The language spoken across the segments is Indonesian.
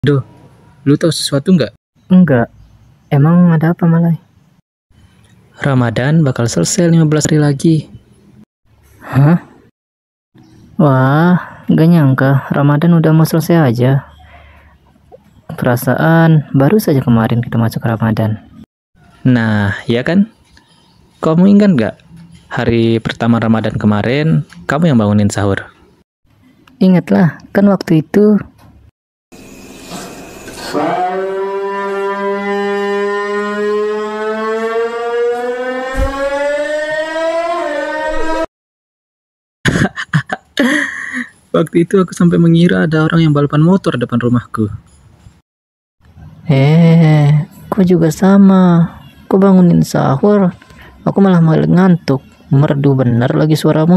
Duh, lu tahu sesuatu nggak? Enggak. Emang ada apa, Malay? Ramadan bakal selesai 15 hari lagi. Hah? Wah, gak nyangka Ramadan udah mau selesai aja. Perasaan baru saja kemarin kita masuk Ramadan. Nah, ya kan? Kamu ingat nggak? Hari pertama Ramadan kemarin, kamu yang bangunin sahur. Ingatlah, kan waktu itu Waktu itu aku sampai mengira ada orang yang balapan motor depan rumahku. kok juga sama. Kok bangunin sahur? Aku malah ngantuk. Merdu bener lagi suaramu.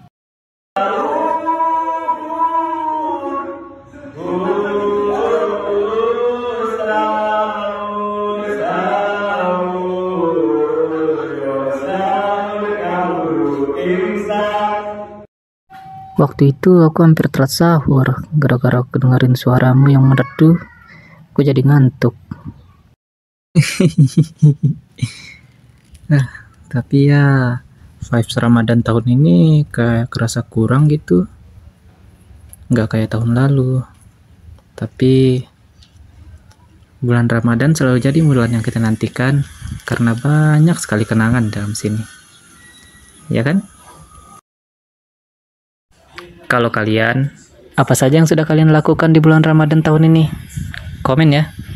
Waktu itu aku hampir telat sahur gara-gara kedengerin suaramu yang merdu. Aku jadi ngantuk. Tapi ya, vibes Ramadan tahun ini kayak kerasa kurang gitu. Nggak kayak tahun lalu. Tapi bulan Ramadan selalu jadi bulan yang kita nantikan karena banyak sekali kenangan dalam sini. Ya kan? Kalau kalian, apa saja yang sudah kalian lakukan di bulan Ramadan tahun ini? Komen ya.